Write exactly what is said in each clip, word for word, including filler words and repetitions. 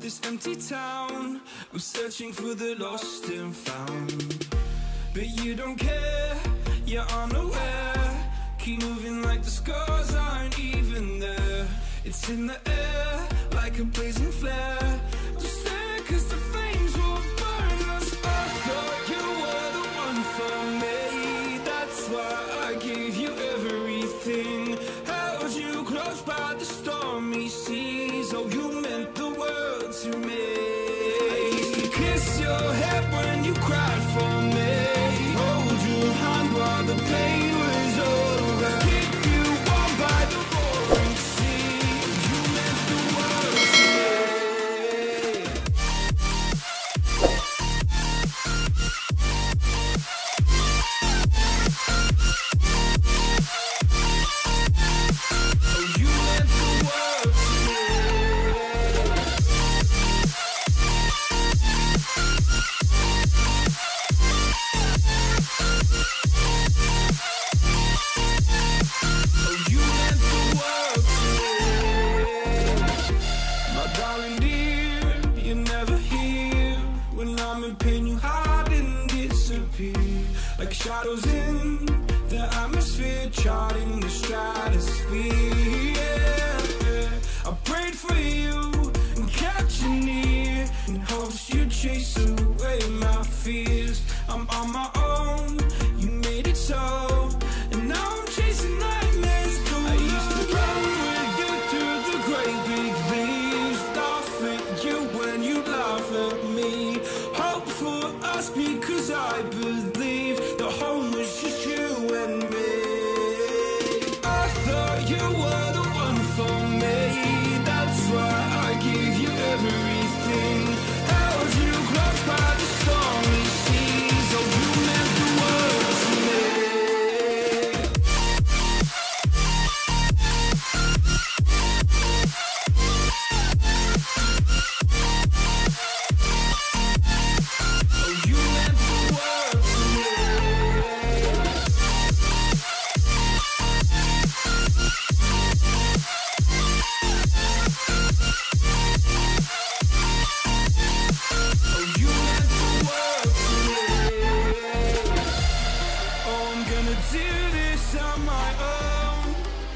this empty town. I'm searching for the lost and found, but you don't care, you're unaware. Keep moving like the scars aren't even there. It's in the air, like a blazing flare. Just stare, cause the flames will burn us. I thought you were the one for me. That's why I gave you everything. Held you close by the stormy seas. Oh, you meant the world to me. I used to kiss your head when you cried for me. Hold your hand while the pain was over. Keep you warm by the roaring sea. You meant the world to me. Oh, you meant the world to me. Oh, you meant the world to me. My darling dear, you're never here. When I'm in pain, you hide and disappear. Like shadows in the atmosphere, charting the stratosphere. Yeah, yeah. I prayed for you and kept you near, in hopes you'd chase away my fears. I'm on my own, you made it so, and now I'm chasing nightmares. I used to run with you through the great big leaves, laugh at you when you laugh at me. Hope for us because I believe the home was just you and me. I thought you were the one for me. That's why I gave you everything. Held you close by the stormy seas. Oh, you meant the world to me. Oh, you meant the world to me. Oh, you meant the world to me. Oh, I'm gonna do this on my own.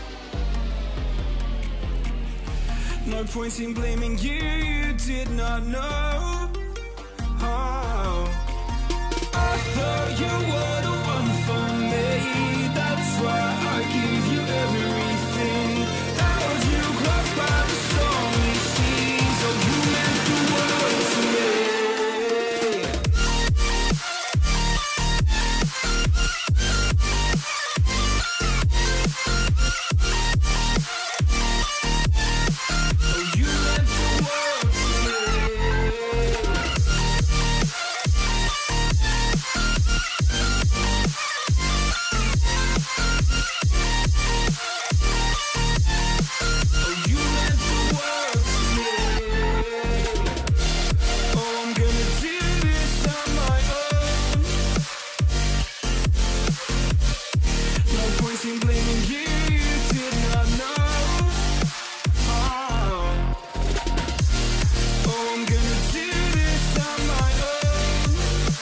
No point in blaming you, you did not know. Oh, I thought you were the one for me. That's why I gave you everything. Held you close by the stormy seas. Oh, you meant the world to me. Oh, you meant the world to me. Oh, you meant the world to me. Oh, I'm gonna do this on my own. No point in blaming you, you did not know. Oh, oh, I'm gonna do this on my own.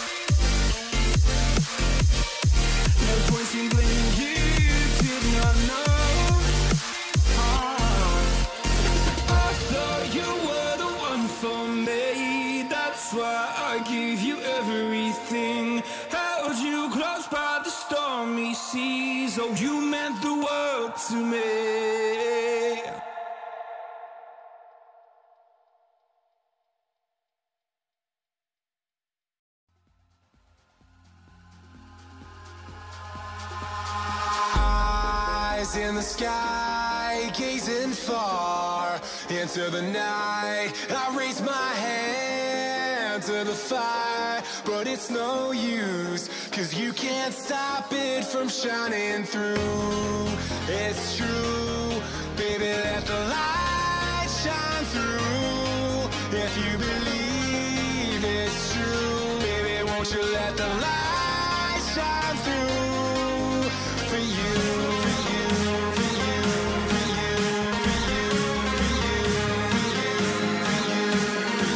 No point in blaming you, you did not know. Oh, I thought you were the one for me. That's why I gave you everything. Held you close by the stormy seas. Oh, you meant the world to me. Eyes in the sky, gazing far into the night. I raise my hand to the fire, but it's no use, cause you can't stop it from shining through. It's true, baby, let the light shine through. If you believe it's true, baby, won't you let the light shine through for you, for you, for you, for you, for you, for you, for you, for you, for you.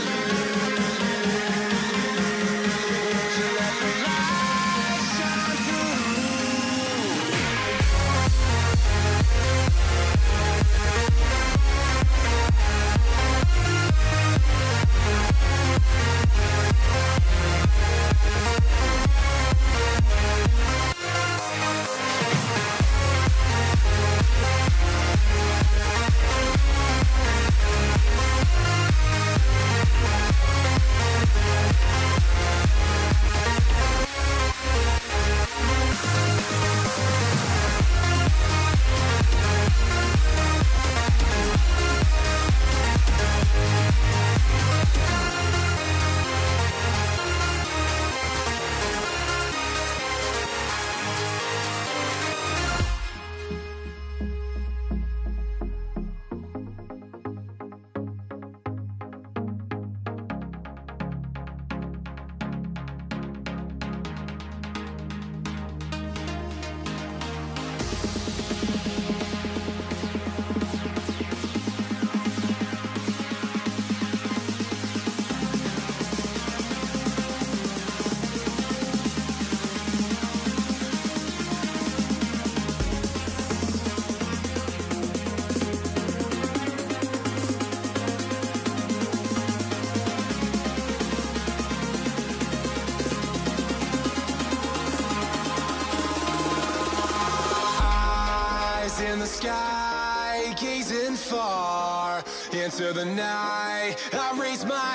into the night. I raise my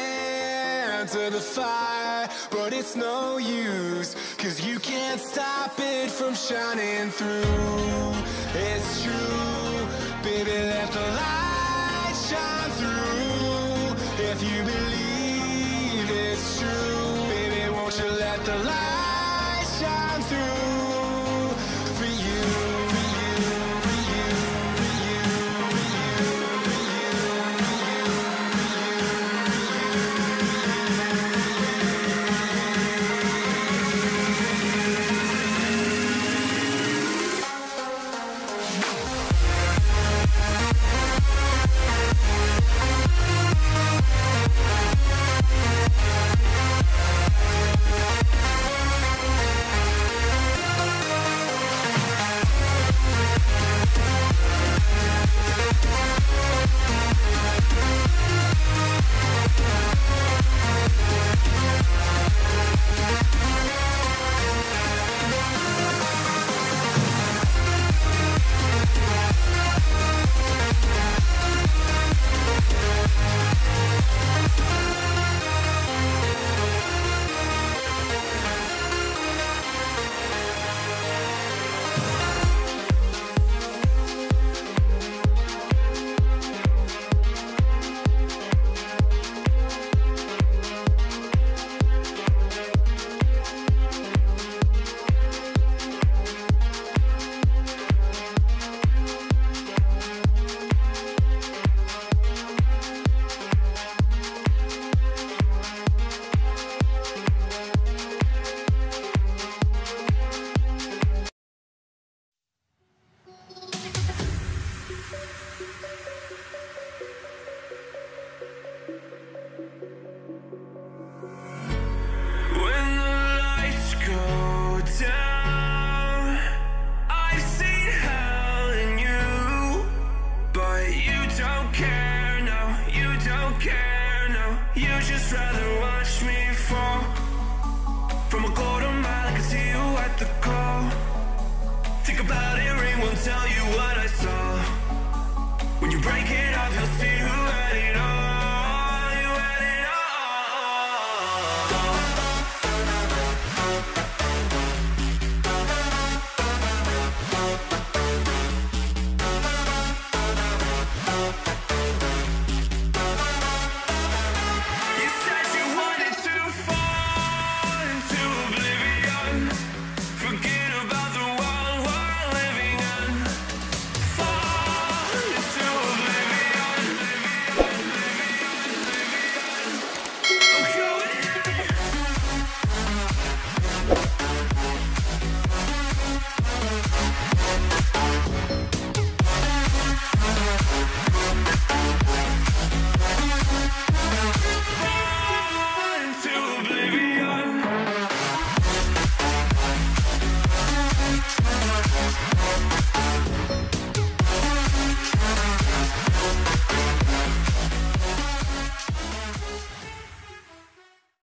hand to the fire, but it's no use, 'cause you can't stop it from shining through. It's true, baby, let the light shine through. If you believe it's true, baby, won't you let the light shine through for you, for you, for you, for you, for you, for you, for you, Tell you what I saw. When you break it off, you'll see who